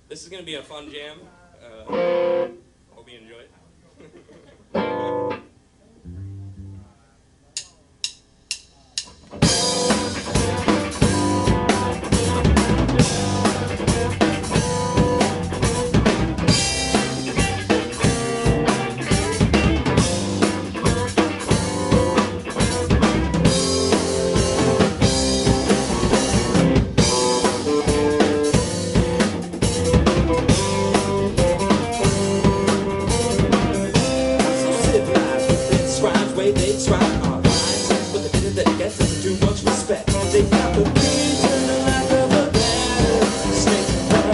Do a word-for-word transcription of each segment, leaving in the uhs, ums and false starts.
This is going to be a fun jam. Uh, hope you enjoy it. They try our minds, but the minute that gets us too much respect, they got the beat and the lack of a better snake.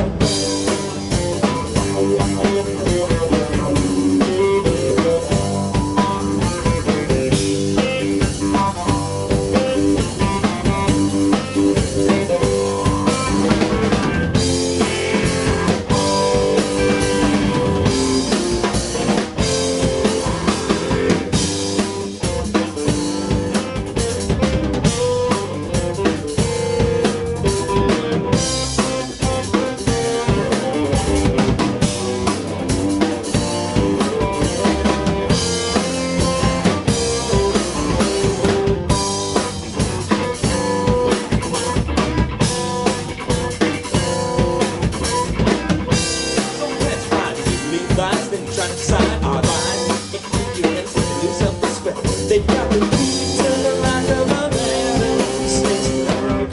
Then try to decide our lives, but keep your hands and lose self-respect. They've got the key to the lack of a man. Snakes in their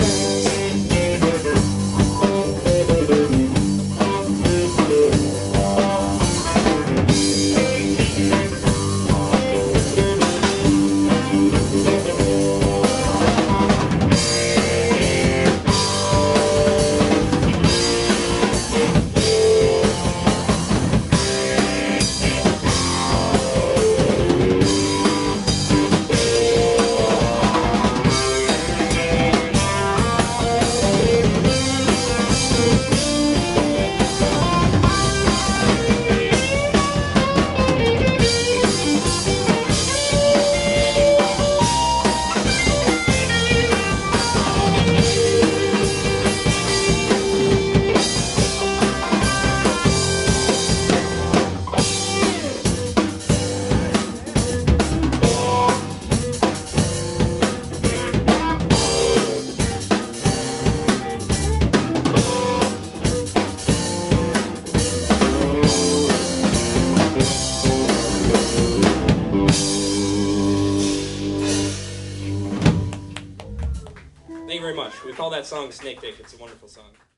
Thank you very much. We call that song Snake Dick. It's a wonderful song.